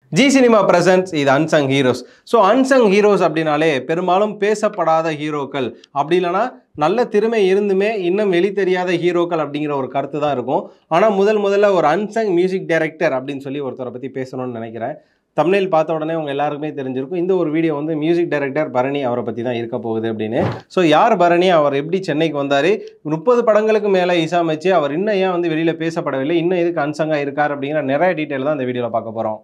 G cinema presents இது unsung heroes. So unsung heroes அப்படின்னாலே பெரும்பாலும் பேசப்படாத ஹீரோக்கள், அப்படி இல்லைனா நல்ல திறமை இருந்துமே இன்னும் வெளி தெரியாத ஹீரோக்கள் அப்படிங்கிற ஒரு கருத்து தான் இருக்கும். ஆனால் முதல்ல ஒரு அன்சங் மியூசிக் டைரக்டர் அப்படின்னு சொல்லி ஒருத்தரை பற்றி பேசணும்னு நினைக்கிறேன். தம்ப்நெயில் பார்த்த உடனே உங்கள் எல்லாருக்குமே தெரிஞ்சிருக்கும். இந்த ஒரு வீடியோ வந்து மியூசிக் டைரக்டர் பரணி அவரை பற்றி தான் இருக்க போகுது அப்படின்னு. ஸோ யார் பரணி, அவர் எப்படி சென்னைக்கு வந்தார், 30 படங்களுக்கு மேலே இசையமைச்சு அவர் இன்னும் ஏன் வந்து வெளியில் பேசப்படவில்லை, இன்னும் எதுக்கு அன்சங்காக இருக்கார் அப்படிங்கிற நிறைய டீட்டெயில் தான் இந்த வீடியோவில் பார்க்க போகிறோம்.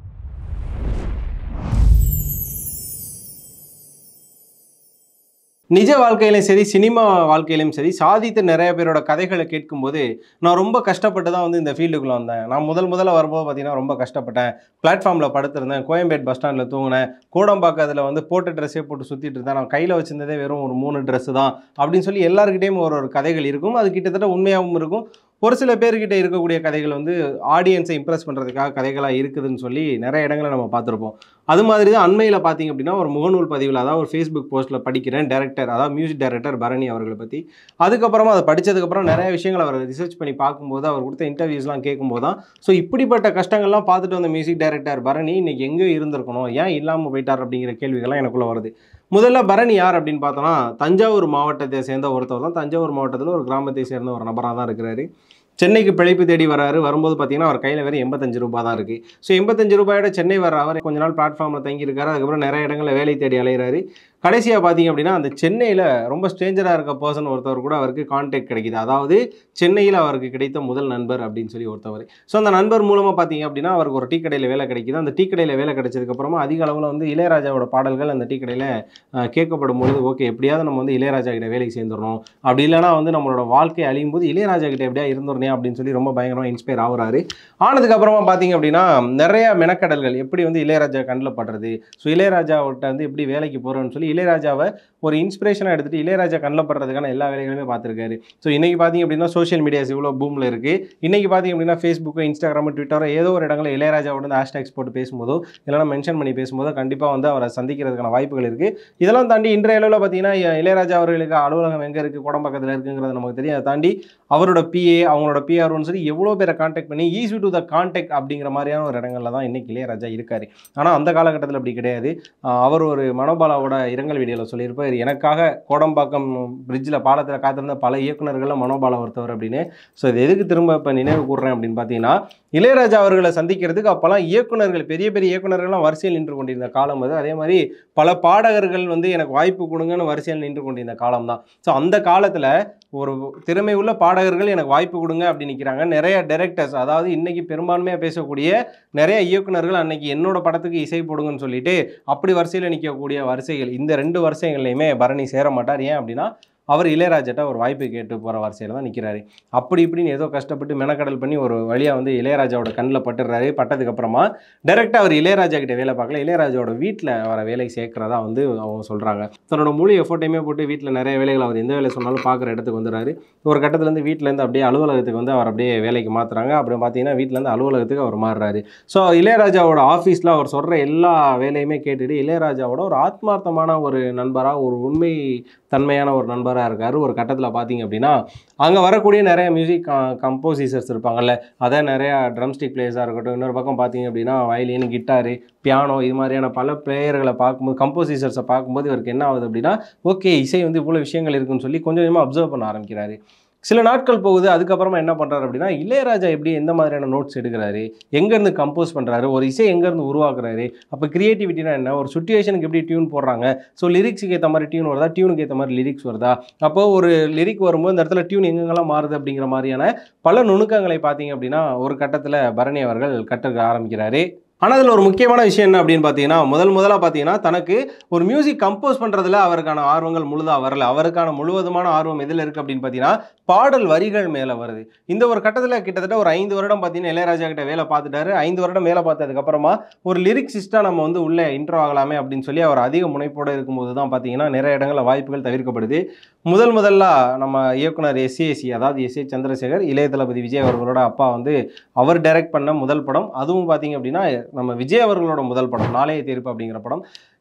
நிஜ வாழ்க்கையிலும் சரி, சினிமா வாழ்க்கையிலும் சரி, சாதித்த நிறைய பேரோட கதைகளை கேட்கும்போது நான் ரொம்ப கஷ்டப்பட்டு தான் வந்து இந்த ஃபீல்டுக்குள்ளே வந்தேன். நான் முதல்ல வரும்போது பார்த்தீங்கன்னா ரொம்ப கஷ்டப்பட்டேன். பிளாட்ஃபார்மில் படுத்திருந்தேன், கோயம்பேட் பஸ் ஸ்டாண்டில் தூங்கினேன், கோடம்பாக்கத்தில் வந்து போட்ட ட்ரெஸ்ஸே போட்டு சுற்றிட்டு இருந்தேன், நான் கையில் வச்சிருந்ததே வெறும் ஒரு 3 ட்ரெஸ்ஸு தான் அப்படின்னு சொல்லி எல்லாருக்கிட்டையும் ஒரு கதைகள் இருக்கும். அது கிட்டத்தட்ட உண்மையாகவும் இருக்கும். ஒரு சில பேர்கிட்ட இருக்கக்கூடிய கதைகள் வந்து ஆடியன்ஸை இம்ப்ரெஸ் பண்ணுறதுக்காக கதைகளாக இருக்குதுன்னு சொல்லி நிறைய இடங்களை நம்ம பார்த்துருப்போம். அது மாதிரி தான் அண்மையில் பார்த்தீங்க அப்படின்னா ஒரு முகநூல் பதிவில், அதாவது ஒரு ஃபேஸ்புக் போஸ்ட்டில் படிக்கிறேன் டைரக்டர், அதாவது மியூசிக் டைரக்டர் பரணி அவர்களை பற்றி. அதுக்கப்புறமா அதை படித்ததுக்கப்புறம் நிறைய விஷயங்கள் அவர் ரிசர்ச் பண்ணி பார்க்கும்போது, அவர் கொடுத்த இன்டர்வியூஸ்லாம் கேட்கும்போது தான் ஸோ இப்படிப்பட்ட கஷ்டங்கள்லாம் பார்த்துட்டு வந்த மியூசிக் டைரக்டர் பரணி இன்றைக்கி எங்கே இருந்திருக்கணும், ஏன் இல்லாமல் போயிட்டார் அப்படிங்கிற கேள்விகள்லாம் எனக்குள்ளே வருது. முதல்ல பரணி யார் அப்படின்னு பார்த்தோன்னா, தஞ்சாவூர் மாவட்டத்தை சேர்ந்த ஒருத்தர் தான். தஞ்சாவூர் மாவட்டத்தில் ஒரு கிராமத்தை சேர்ந்த ஒரு நபராக தான் இருக்கிறாரு. சென்னைக்கு பிழைப்பு தேடி வராரு. வரும்போது பார்த்தீங்கன்னா அவர் கையில் வெறும் 85 ரூபா தான் இருக்குது. ஸோ 85 ரூபாயோட சென்னை வர அவர் கொஞ்ச நாள் பிளாட்ஃபார்மில் தங்கியிருக்காரு. அதுக்கப்புறம் நிறைய இடங்களில் வேலை தேடி அலைகிறாரு. கடைசியாக பார்த்தீங்க அப்படின்னா அந்த சென்னையில் ரொம்ப ஸ்ட்ரேஞ்சராக இருக்க பர்சன் ஒருத்தவர் கூட அவருக்கு கான்டாக்ட் கிடைக்கிது. அதாவது சென்னையில் அவருக்கு கிடைத்த முதல் நண்பர் அப்படின்னு சொல்லி ஒருத்தவர். ஸோ அந்த நண்பர் மூலமாக பார்த்தீங்க அப்படின்னா அவருக்கு ஒரு டீ கடையில் வேலை கிடைக்கிது. அந்த டீ கடையில் வேலை கிடைச்சதுக்கப்புறமா அதிக அளவில் வந்து இளையராஜாவோட பாடல்கள் அந்த டீ கடையில் கேட்கப்படும் பொழுது, ஓகே எப்படியாவது நம்ம வந்து இளையராஜா கிட்ட வேலைக்கு சேர்ந்துடணும், அப்படி இல்லைனா வந்து நம்மளோட வாழ்க்கை அழியும் போது இளையராஜா கிட்ட எப்படியா இருந்துடனே அப்படின்னு சொல்லி ரொம்ப பயங்கரமாக இன்ஸ்பயர் ஆகுறாரு. ஆனதுக்கப்புறமா பார்த்தீங்க அப்படின்னா நிறைய மெனக்கடல்கள், எப்படி வந்து இளையராஜா கண்ணில் படுறது, ஸோ இளையராஜாவிட்ட வந்து எப்படி வேலைக்கு போகிறோன்னு சொல்லி இளையராஜாவை ஒரு இன்ஸ்பிரேஷனாக எடுத்துகிட்டு இளையராஜா கண்ணில் படுறதுக்கான எல்லா வேலைகளுமே பார்த்துருக்காரு. ஸோ இன்றைக்கி பார்த்தீங்க அப்படின்னா சோஷியல் மீடியாஸ் இவ்வளோ பூமில் இருக்குது. இன்றைக்கி பார்த்தீங்க அப்படின்னா ஃபேஸ்புக்கு, இன்ஸ்டாகிராமு, ட்விட்டரோ ஏதோ ஒரு இடங்களில் இளையராஜாவோட வந்து ஹேஷ்டேக்ஸ் போட்டு பேசும்போதோ இல்லைனா மென்ஷன் பண்ணி பேசும்போதோ கண்டிப்பாக வந்து அவரை சந்திக்கிறதுக்கான வாய்ப்புகள் இருக்குது. இதெல்லாம் தாண்டி இன்றைய அளவில் பார்த்தீங்கன்னா இளையராஜா அவர்களுக்கு அலுவலகம் எங்கே இருக்குது, கோடம்பாக்கத்தில் இருக்குங்கிறது நமக்கு தெரியும். அதை தாண்டி அவரோட பிஏ, அவங்களோட பிஆர்ஓன்னு சொல்லி எவ்வளோ பேரை கான்டாக்ட் பண்ணி ஈஸி டு த கான்டாக்ட் அப்படிங்கிற மாதிரியான ஒரு இடங்களில் தான் இன்றைக்கி இளையராஜா இருக்கார். ஆனால் அந்த காலகட்டத்தில் அப்படி கிடையாது. அவர் ஒரு மனோபாலாவோட இரங்கல் வீடியோவில் சொல்லியிருப்பார், எனக்காக கோடம்பாக்கம் பிரிட்ஜில் பாலத்தில் காத்திருந்த பல இயக்குநர்களில் மனோபாலா ஒருத்தவர் அப்படின்னு. ஸோ இது எதுக்கு திரும்ப இப்போ நினைவு கூறுறேன் அப்படின்னு பார்த்தீங்கன்னா, இளையராஜா அவர்களை சந்திக்கிறதுக்கு அப்போல்லாம் இயக்குநர்கள், பெரிய பெரிய இயக்குநர்கள்லாம் வரிசையில் நின்று கொண்டிருந்த காலம் அது. அதே மாதிரி பல பாடகர்கள் வந்து எனக்கு வாய்ப்பு கொடுங்கன்னு வரிசையில் நின்று கொண்டிருந்த காலம் தான். ஸோ அந்த காலத்தில் ஒரு திறமை உள்ள பாடகர்கள் எனக்கு வாய்ப்பு கொடுங்க அப்படின்னு நிற்கிறாங்க. நிறைய டைரக்டர்ஸ், அதாவது இன்றைக்கி பெரும்பான்மையாக பேசக்கூடிய நிறைய இயக்குநர்கள் அன்னைக்கு என்னோட படத்துக்கு இசை போடுங்கன்னு சொல்லிட்டு அப்படி வரிசையில் நிற்கக்கூடிய வரிசைகள், இந்த 2 வரிசைகள்லையுமே பரணி சேர மாட்டார். ஏன் அப்படின்னா அவர் இளையராஜாட்ட ஒரு வாய்ப்பு கேட்டு போகிற வரிசையில் தான் நிற்கிறாரு. அப்படி இப்படின்னு ஏதோ கஷ்டப்பட்டு மெனக்கடல் பண்ணி ஒரு வழியாக வந்து இளையராஜாவோட கண்ணில் பட்டுறாரு. பட்டதுக்கப்புறமா டைரெக்டாக அவர் இளையராஜா கிட்ட வேலை பார்க்கல, இளையராஜாவோட வீட்டில் அவரை வேலைக்கு சேர்க்கிறதா வந்து அவங்க சொல்கிறாங்க. தன்னோட முழு எஃபோர்ட்டையுமே போட்டு வீட்டில் நிறைய வேலைகள், அவர் எந்த வேலை சொன்னாலும் பார்க்குற இடத்துக்கு வந்துடுறாரு. ஒரு கட்டத்துலேருந்து வீட்டிலேருந்து அப்படியே அலுவலகத்துக்கு வந்து அவர் அப்படியே வேலைக்கு மாற்றுறாங்க. அப்புறம் பார்த்தீங்கன்னா வீட்டிலேருந்து அலுவலகத்துக்கு அவர் மாறுறாரு. ஸோ இளையராஜாவோட ஆஃபீஸில் அவர் சொல்கிற எல்லா வேலையுமே கேட்டுட்டு இளையராஜாவோட ஒரு ஆத்மார்த்தமான ஒரு நண்பராக, ஒரு உண்மை தன்மையான ஒரு நண்பராக இருக்கார். ஒரு கட்டத்தில் பார்த்தீங்க அப்படின்னா அங்கே வரக்கூடிய நிறைய மியூசிக் கம்போசிசர்ஸ் இருப்பாங்கல்ல, அதை நிறையா ட்ரம்ஸ்டிக் பிளேயர்ஸாக இருக்கட்டும், இன்னொரு பக்கம் பார்த்தீங்க அப்படின்னா வயலின், கிட்டாரு, பியானோ, இது மாதிரியான பல பிளேயர்களை பார்க்கும்போது, கம்போசிசர்ஸை பார்க்கும்போது இவருக்கு என்ன ஆகுது அப்படின்னா, ஓகே இசை வந்து இவ்வளோ விஷயங்கள் இருக்குன்னு சொல்லி கொஞ்சம் கொஞ்சமாக அப்சர்வ் பண்ண ஆரம்பிக்கிறாரு. சில நாட்கள் போகுது. அதுக்கப்புறமா என்ன பண்ணுறாரு அப்படின்னா, இளையராஜா எப்படி எந்த மாதிரியான நோட்ஸ் எடுக்கிறாரு, எங்கேருந்து கம்போஸ் பண்ணுறாரு, ஒரு இசை எங்கேருந்து உருவாக்குறாரு, அப்போ கிரியேட்டிவிட்டினா என்ன, ஒரு சுச்சுவேஷனுக்கு எப்படி டியூன் போடுறாங்க, ஸோ லிரிக்ஸுக்கு ஏற்ற மாதிரி டியூன் வருதா, டியூனுக்கு ஏற்ற மாதிரி லிரிக்ஸ் வருதா, அப்போது ஒரு லிரிக் வரும்போது இந்த இடத்துல டியூன் எங்கெங்கெல்லாம் மாறுது அப்படிங்கிற மாதிரியான பல நுணுக்கங்களை பார்த்தீங்க அப்படின்னா ஒரு கட்டத்தில் பரணி அவர்கள் கற்றுக்க ஆரம்பிக்கிறாரு. ஆனால் அதில் ஒரு முக்கியமான விஷயம் என்ன அப்படின்னு பார்த்தீங்கன்னா, முதலாக பார்த்தீங்கன்னா தனக்கு ஒரு மியூசிக் கம்போஸ் பண்ணுறதுல அவருக்கான ஆர்வங்கள் முழுதாக வரல. அவருக்கான முழுவதுமான ஆர்வம் எதில் இருக்குது அப்படின்னு பார்த்தீங்கன்னா பாடல் வரிகள் மேலே வருது. இந்த ஒரு கட்டத்தில் கிட்டத்தட்ட ஒரு 5 வருடம் பார்த்தீங்கன்னா இளையராஜா கிட்ட வேலை பார்த்துட்டாரு. 5 வருடம் வேலை பார்த்ததுக்கப்புறமா ஒரு லிரிக்ஸிஸ்ட்டாக நம்ம வந்து உள்ளே இன்ட்ரோ ஆகலாமே அப்படின்னு சொல்லி அவர் அதிக முனைப்போடு இருக்கும்போது தான் பார்த்தீங்கன்னா நிறைய இடங்களில் வாய்ப்புகள் தவிர்க்கப்படுது. முதல்ல நம்ம இயக்குனர் எஸ்ஏசி, அதாவது எஸ்ஏ சந்திரசேகர், இளைய தளபதி விஜய் அவர்களோட அப்பா வந்து அவர் டைரக்ட் பண்ண முதல் படம். அதுவும் பார்த்தீங்க அப்படின்னா நம்ம விஜய் அவர்களோட முதல் படம், நாளைய தீர்ப்பு அப்படிங்கிற படம்.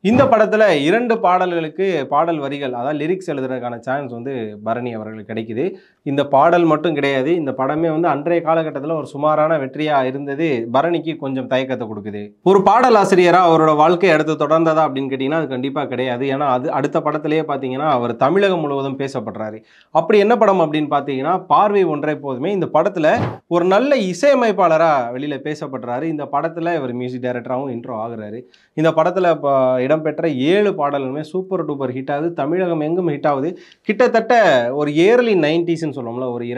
இந்த படத்துல 2 பாடல்களுக்கு பாடல் வரிகள் அதாவது லிரிக்ஸ் எழுதுறதுக்கான சான்ஸ் வந்து பரணி அவர்களுக்கு கிடைக்குது. இந்த பாடல் மட்டும் கிடையாது. இந்த படமே வந்து அன்றைய காலகட்டத்துல ஒரு சுமாரான வெற்றியா இருந்தது பரணிக்கு கொஞ்சம் தயக்கத்தை கொடுக்குது. ஒரு பாடல் ஆசிரியரா அவரோட வாழ்க்கை அடுத்து தொடர்ந்ததா அப்படின்னு கேட்டீங்கன்னா அது கண்டிப்பா கிடையாது. ஏன்னா அது அடுத்த படத்திலேயே பார்த்தீங்கன்னா அவர் தமிழகம் முழுவதும் பேசப்படுறாரு. அப்படி என்ன படம் அப்படின்னு பார்த்தீங்கன்னா பார்வை ஒன்றே போதுமே. இந்த படத்துல ஒரு நல்ல இசையமைப்பாளரா வெளியில பேசப்படுறாரு. இந்த படத்துல இவர் மியூசிக் டைரக்டராகவும் இன்ட்ரோ ஆகுறாரு. இந்த படத்துல இடம்பெற்ற 7 பாடல்களுமே சூப்பர் டூப்பர் ஹிட் ஆகுது. தமிழகம் எங்கும் ஹிட் ஆகுது. கிட்டத்தட்ட ஒரு ஏர்லி 90ஸ்ன்னு சொல்லுவோம்ல, ஒரு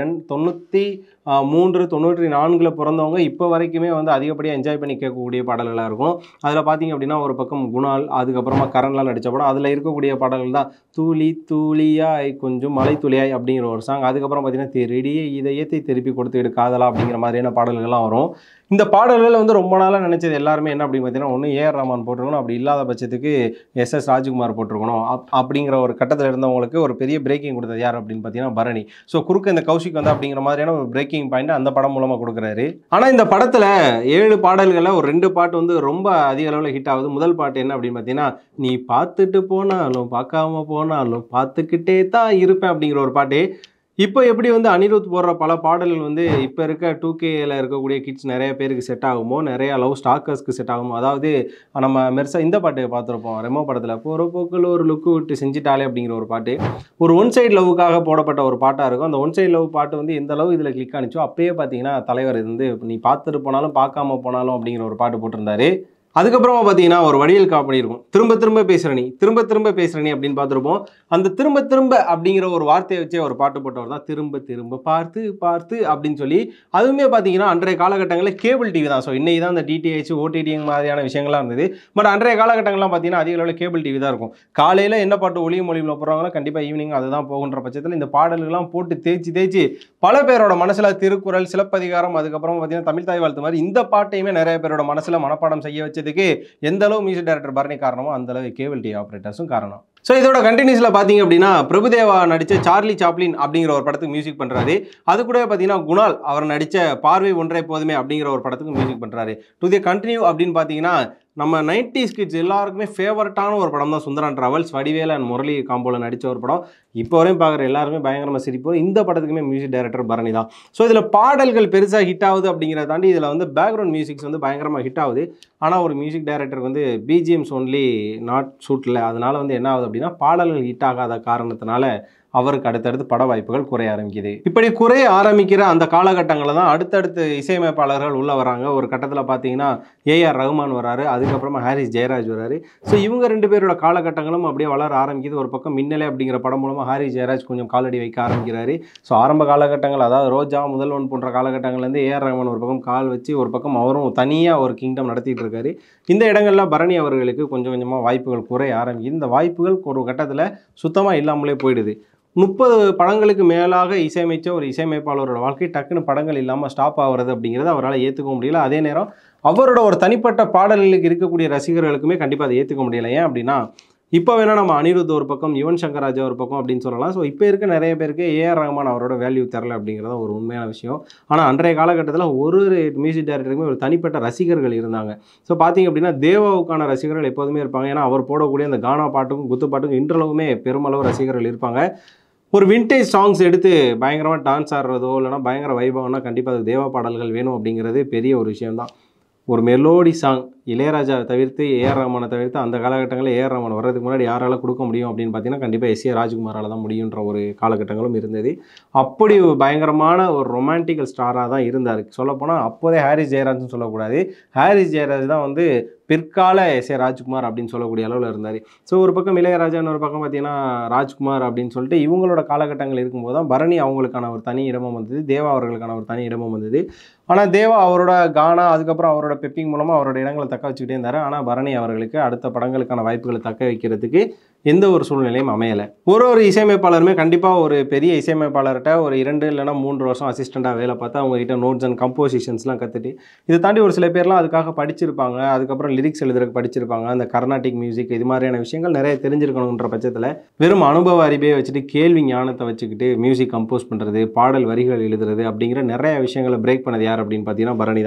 93 94ல் பிறந்தவங்க இப்போ வரைக்குமே வந்து அதிகப்படியாக என்ஜாய் பண்ணி கேட்கக்கூடிய பாடல்களாக இருக்கும். அதில் பார்த்தீங்க அப்படின்னா ஒரு பக்கம் குணால், அதுக்கப்புறமா கரண்லாம் நடித்த படம், அதில் இருக்கக்கூடிய பாடல்கள் தான் தூளி தூளியாய் கொஞ்சம் மலை துளியாய் அப்படிங்கிற ஒரு சாங். அதுக்கப்புறம் பார்த்தீங்கன்னா திருடிய இதயத்தை திருப்பி கொடுத்துக்கிட்டு காதலா அப்படிங்கிற மாதிரியான பாடல்கள்லாம் வரும். இந்த பாடல்கள் வந்து ரொம்ப நாளாக நினச்சது எல்லாருமே என்ன அப்படின்னு பார்த்தீங்கன்னா ஒன்று ஏஆர் ரஹ்மான் போட்டிருக்கணும், அப்படி இல்லாத பட்சத்துக்கு எஸ்எஸ் ராஜ்குமார் போட்டிருக்கணும். அப்படிங்கிற ஒரு கட்டத்தில் இருந்தவங்களுக்கு ஒரு பெரிய பிரேக்கிங் கொடுத்தது யார் அப்படின்னு பார்த்தீங்கன்னா பரணி. ஸோ குறுக்க இந்த கௌஷிக் வந்து அப்படிங்கிற மாதிரியான ஒரு பிரேக்கிங் பாயிண்ட் அந்த படம் மூலமாக கொடுக்குறாரு. ஆனால் இந்த படத்தில் 7 பாடல்களில் ஒரு 2 பாட்டு வந்து ரொம்ப அதிக அளவில் ஹிட் ஆகுது. முதல் பாட்டு என்ன அப்படின்னு பார்த்தீங்கன்னா நீ பார்த்துட்டு போனாலும் பார்க்காம போனாலும் பார்த்துக்கிட்டே தான் இருப்பேன் அப்படிங்கிற ஒரு பாட்டு. இப்போ எப்படி வந்து அனிருத் போடுற பல பாடல்கள் வந்து இப்போ இருக்க 2Kல இருக்கக்கூடிய கிட்ஸ் நிறைய பேருக்கு செட் ஆகுமோ, நிறைய லவ் ஸ்டாக்கர்ஸ்க்கு செட் ஆகுமோ. அதாவது நம்ம மெர்சா இந்த பாட்டு பார்த்துருப்போம் ரெமோ படத்தில் போகிற போக்கில் ஒரு லுக்கு விட்டு செஞ்சிட்டாலே அப்படிங்கிற ஒரு பாட்டு ஒரு ஒன் சைடு லவ்வுக்காக போடப்பட்ட ஒரு பாட்டாக இருக்கும். அந்த ஒன் சைடு லவ் பாட்டு வந்து எந்த அளவு இதில் கிளிக் ஆனிச்சோ அப்பயே பார்த்தீங்கன்னா தலைவர் இது வந்து நீ பார்த்துட்டு போனாலும் பார்க்காம போனாலும் அப்படிங்கிற ஒரு பாட்டு போட்டிருந்தாரு. அதுக்கப்புறமா பார்த்தீங்கன்னா ஒரு வடிவேல் காமெடி இருக்கும். திரும்ப திரும்ப பேசுகிறனி திரும்ப திரும்ப பேசுகிறனி அப்படின்னு பார்த்துருப்போம். அந்த திரும்ப திரும்ப அப்படிங்கிற ஒரு வார்த்தையை வச்சே ஒரு பாட்டு போட்டவர் தான் திரும்ப திரும்ப பார்த்து பார்த்து அப்படின்னு சொல்லி. அதுவுமே பார்த்தீங்கன்னா அன்றைய காலகட்டங்களில் கேபிள் டிவி தான். ஸோ இன்னைக்கு தான் அந்த டிடிஹெச் ஓடிடி மாதிரியான விஷயங்கள்லாம் இருந்தது. பட் அன்றைய காலகட்டங்கள்லாம் பார்த்தீங்கன்னா அதிக அளவில் கேபிள் டிவி தான் இருக்கும். காலையில் என்ன பாட்டு ஒளியும் ஒளியும் போடுறாங்களோ கண்டிப்பாக ஈவினிங் அதுதான் போகுன்ற பட்சத்தில் இந்த பாடல்கள்லாம் போட்டு தேய்ச்சி பல பேரோட மனசில் திருக்குறள், சிலப்பதிகாரம், அதுக்கப்புறம் பார்த்தீங்கன்னா தமிழ் தாய் வாழ்த்து மாதிரி இந்த பாட்டையுமே நிறைய பேரோட மனசில் மனப்பாடம் செய்ய வச்சதுக்கு எந்த அளவு மியூசிக் டைரக்டர் பரணி காரணமோ அந்த அளவு கேபிள் டிவி ஆப்ரேட்டர்ஸும் காரணம். ஸோ இதோட கண்டினியூஸில் பார்த்தீங்க அப்படின்னா பிரபுதேவா நடித்த சார்லி சாப்ளின் அப்படிங்கிற ஒரு படத்துக்கு மியூசிக் பண்ணுறாரு. அது கூட பார்த்தீங்கன்னா குணால் அவர் நடித்த பார்வை ஒன்றே போதுமே அப்படிங்கிற ஒரு படத்துக்கு மியூசிக் பண்ணுறாரு. டு தி கண்டினியூ அப்படின்னு பார்த்தீங்கன்னா நம்ம 90s கிட்ஸ் எல்லாருக்குமே ஃபேவரட்டான ஒரு படம் தான் சுந்தரன் டிராவல்ஸ். வடிவேல் அண்ட் முரளி காம்போல நடித்த ஒரு படம். இப்போ வரையும் பார்க்குற எல்லாருமே பயங்கரமாக சிரிப்போம். இந்த படத்துக்குமே மியூசிக் டைரக்டர் பரணி தான். ஸோ இதில் பாடல்கள் பெருசாக ஹிட் ஆகுது அப்படிங்கிறத தாண்டி இதில் வந்து பேக்ரவுண்ட் மியூசிக்ஸ் வந்து பயங்கரமாக ஹிட் ஆகுது. ஆனால் ஒரு மியூசிக் டைரக்டருக்கு வந்து பிஜிஎம்ஸ் ஒன்லி நாட் சூட்டில். அதனால் வந்து என்ன ஆகுது அப்படின்னா பாடல்கள் ஹிட் ஆகாத காரணத்தினால அவருக்கு அடுத்தடுத்து பட வாய்ப்புகள் குறைய ஆரம்பிக்குது. இப்படி குறைய ஆரம்பிக்கிற அந்த காலகட்டங்களில் தான் அடுத்தடுத்து இசையமைப்பாளர்கள் உள்ள வராங்க. ஒரு கட்டத்தில் பார்த்தீங்கன்னா ஏஆர் ரஹ்மான் வராரு, அதுக்கப்புறமா ஹாரிஸ் ஜெயராஜ் வராரு. ஸோ இவங்க 2 பேரோட காலகட்டங்களும் அப்படியே வளர ஆரம்பிக்குது. ஒரு பக்கம் மின்னலே அப்படிங்கிற படம் மூலமாக ஹாரிஸ் ஜெயராஜ் கொஞ்சம் காலடி வைக்க ஆரம்பிக்கிறாரு. ஸோ ஆரம்ப காலகட்டங்கள் அதாவது ரோஜா, முதல்வன் போன்ற காலகட்டங்கள்லேருந்து ஏஆர் ரஹ்மான் ஒரு பக்கம் கால் வச்சு ஒரு பக்கம் அவரும் தனியாக ஒரு கிங்டம் நடத்திட்டு இருக்காரு. இந்த இடங்கள்லாம் பரணி அவர்களுக்கு கொஞ்சம் கொஞ்சமாக வாய்ப்புகள் குறைய ஆரம்பிக்குது. இந்த வாய்ப்புகள் ஒரு கட்டத்தில் சுத்தமாக இல்லாமலே போயிடுது. 30 படங்களுக்கு மேலாக இசையமைச்ச ஒரு இசையமைப்பாளரோட வாழ்க்கை டக்குன்னு படங்கள் இல்லாமல் ஸ்டாப் ஆகிறது அப்படிங்கிறது அவரால் ஏற்றுக்க முடியல. அதே நேரம் அவரோட ஒரு தனிப்பட்ட பாடல்களுக்கு இருக்கக்கூடிய ரசிகர்களுக்குமே கண்டிப்பாக அதை ஏற்றுக்க முடியல. ஏன் அப்படின்னா இப்போ வேணால் நம்ம அனிருத் ஒரு பக்கம், யுவன் சங்கர் ராஜா ஒரு பக்கம் அப்படின்னு சொல்லலாம். ஸோ இப்போ இருக்க நிறைய பேருக்கு ஏஆர் ரஹ்மான் அவரோட வேல்யூ தரல அப்படிங்கிறத ஒரு உண்மையான விஷயம். ஆனால் அன்றைய காலகட்டத்தில் ஒரு மியூசிக் டைரக்டருக்குமே ஒரு தனிப்பட்ட ரசிகர்கள் இருந்தாங்க. ஸோ பார்த்தீங்க அப்படின்னா தேவாவுக்கான ரசிகர்கள் எப்போதுமே இருப்பாங்க. ஏன்னா அவர் போடக்கூடிய அந்த கானா பாட்டுக்கும் குத்து பாட்டுக்கும் இன்றளவுமே பெருமளவு ரசிகர்கள் இருப்பாங்க. ஒரு விண்டேஜ் சாங்ஸ் எடுத்து பயங்கரமாக டான்ஸ் ஆடுறதோ இல்லைனா பயங்கர வைபவம்னா கண்டிப்பாக அது தேவா பாடல்கள் வேணும் அப்படிங்கிறது பெரிய ஒரு விஷயம்தான். ஒரு மெலோடி சாங் இளையராஜாவை தவிர்த்து ஏஆர் ரஹ்மானை தவிர்த்து அந்த காலகட்டங்களில் ஏஆர் ரஹ்மான் வர்றதுக்கு முன்னாடி யாரால் கொடுக்க முடியும் அப்படின்னு பார்த்தீங்கன்னா கண்டிப்பாக எஸ்ஏ ராஜ்குமாரால் தான் முடியுன்ற ஒரு காலகட்டங்களும் இருந்தது. அப்படி பயங்கரமான ஒரு ரொமான்டிக்கல் ஸ்டாராக தான் இருந்தார். சொல்லப்போனால் அப்போதே ஹாரிஸ் ஜெயராஜ்னு சொல்லக்கூடாது, ஹாரிஸ் ஜெயராஜ் தான் வந்து பிற்கால எஸ்ஏ ராஜ்குமார் அப்படின்னு சொல்லக்கூடிய அளவில் இருந்தார். ஸோ ஒரு பக்கம் இளையராஜான்னு ஒரு பக்கம் பார்த்தீங்கன்னா ராஜ்குமார் அப்படின்னு சொல்லிட்டு இவங்களோட காலகட்டங்கள் இருக்கும்போது தான் பரணி அவங்களுக்கான ஒரு தனி இடமும் வந்தது, தேவா அவர்களுக்கான ஒரு தனி இடமும் வந்தது. ஆனால் தேவா அவரோட கானா அதுக்கப்புறம் அவரோட பெப்பிங் மூலமாக அவரோட இடங்களை தக்க வச்சுக்கிட்டே இருந்தார். ஆனால் பரணி அவர்களுக்கு அடுத்த படங்களுக்கான வாய்ப்புகளை தக்க வைக்கிறதுக்கு எந்த ஒரு சூழ்நிலையும் அமையலை. ஒரு இசையமைப்பாளருமே கண்டிப்பாக ஒரு பெரிய இசையமைப்பாளர்கிட்ட ஒரு 2 இல்லைனா 3 வருஷம் அசிஸ்டண்ட்டாக வேலை பார்த்தா அவங்ககிட்ட நோட்ஸ் அண்ட் கம்போசிஷன்ஸ்லாம் கற்றுட்டு இதை தாண்டி ஒரு சில பேர்லாம் அதுக்காக படிச்சிருப்பாங்க. அதுக்கப்புறம் லிரிக்ஸ் எழுதுறதுக்கு படிச்சிருப்பாங்க. அந்த கர்நாடிக் மியூசிக் இது மாதிரியான விஷயங்கள் நிறைய தெரிஞ்சிருக்கணுன்ற பட்சத்தில் வெறும் அனுபவ அறிவையை வச்சுட்டு கேள்வி ஞானத்தை வச்சுக்கிட்டு மியூசிக் கம்போஸ் பண்ணுறது, பாடல் வரிகள் எழுதுறது அப்படிங்கிற நிறைய விஷயங்களை பிரேக் பண்ணது யார் அப்படின்னு பார்த்தீங்கன்னா பரணி தான்.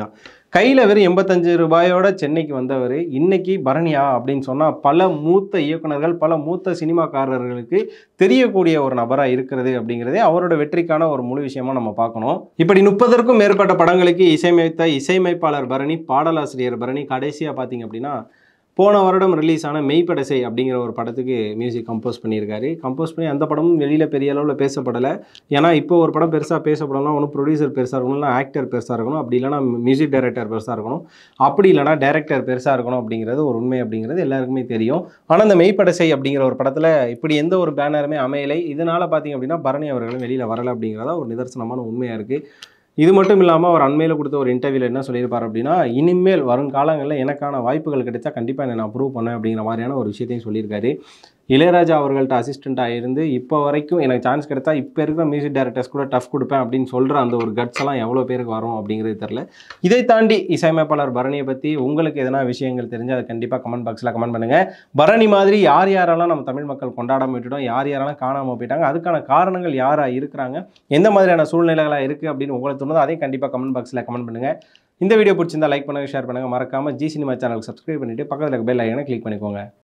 கையில் வெறும் 85 ரூபாயோட சென்னைக்கு வந்தவர் இன்னைக்கு பரணியா அப்படின்னு சொன்னால் பல மூத்த இயக்குனர்கள் பல மூத்த சினிமாக்காரர்களுக்கு தெரியக்கூடிய ஒரு நபராக இருக்கிறது அப்படிங்கிறதே அவரோட வெற்றிக்கான ஒரு முழு விஷயமா நம்ம பார்க்கணும். இப்படி 30க்கும் மேற்பட்ட படங்களுக்கு இசையமைத்த இசையமைப்பாளர் பரணி, பாடலாசிரியர் பரணி, கடைசியாக பார்த்தீங்க அப்படின்னா போன வருடம் ரிலீஸ் ஆன மெய்ப்படசை அப்படிங்கிற ஒரு படத்துக்கு மியூசிக் கம்போஸ் பண்ணியிருக்காரு. கம்போஸ் பண்ணி அந்த படமும் வெளியில் பெரிய அளவில் பேசப்படலை. ஏன்னா இப்போ ஒரு படம் பெருசாக பேசப்படலாம், ஒன்றும் ப்ரொடியூசர் பெருசாக இருக்கணும், இல்லை ஆக்டர் பெருசாக இருக்கணும், அப்படி இல்லைனா மியூசிக் டைரக்டர் பெருசாக இருக்கணும், அப்படி இல்லைனா டைரக்டர் பெருசாக இருக்கணும் அப்படிங்கிறது ஒரு உண்மை அப்படிங்கிறது எல்லாருக்குமே தெரியும். ஆனால் இந்த மெய்ப்படசை அப்படிங்கிற ஒரு படத்தில் இப்படி எந்த ஒரு பேனருமே அமையலை. இதனால் பார்த்தீங்க அப்படின்னா பரணி அவர்களும் வெளியில் வரலை அப்படிங்கிறதா ஒரு நிதர்சனமான உண்மையாக இருக்குது. இது மட்டும் இல்லாமல் அவர் அண்மையில் கொடுத்த ஒரு இன்டர்வியூவில் என்ன சொல்லியிருப்பார் அப்படின்னா, இனிமேல் வருங்காலங்களில் எனக்கான வாய்ப்புகள் கிடைச்சா கண்டிப்பாக என்னை நான் ப்ரூவ் பண்ணேன் அப்படிங்கிற மாதிரியான ஒரு விஷயத்தையும் சொல்லியிருக்காரு. இளையராஜா அவர்கள்ட்ட அசிஸ்டண்ட்டாக இருந்து இப்போ வரைக்கும் எனக்கு சான்ஸ் கிடைத்தா இப்போ இருக்கிற மியூசிக் டைரக்டர்ஸ் கூட டஃப் கொடுப்பேன் அப்படின்னு சொல்கிற அந்த ஒரு கட்ஸ் எல்லாம் எவ்வளோ பேருக்கு வரும் அப்படிங்கிறது தெரில. இதை தாண்டி இசையமைப்பாளர் பரணியை பற்றி உங்களுக்கு எதனா விஷயங்கள் தெரிஞ்சு அதை கண்டிப்பாக கமெண்ட் பாக்ஸில் கமெண்ட் பண்ணுங்கள். பரணி மாதிரி யார் யாரெல்லாம் நம்ம தமிழ் மக்கள் கொண்டாடாமல் விட்டுட்டோம், யார் யாரெல்லாம் காணாமல் போயிட்டாங்க, அதுக்கான காரணங்கள் யாராக இருக்கிறாங்க, எந்த மாதிரியான சூழ்நிலைகளாக இருக்குது அப்படின்னு உங்களுக்கு தோணுது, அதையும் கண்டிப்பாக கமெண்ட் பாக்ஸில் கமெண்ட் பண்ணுங்கள். இந்த வீடியோ பிடிச்சிருந்தா லைக் பண்ணுங்கள், ஷேர் பண்ணுங்கள், மறக்காமல் ஜி சினிமா சேனலுக்கு சப்ஸ்கிரைப் பண்ணிவிட்டு பக்கத்தில் பெல் ஐக்கனை கிளிக் பண்ணிக்கோங்க.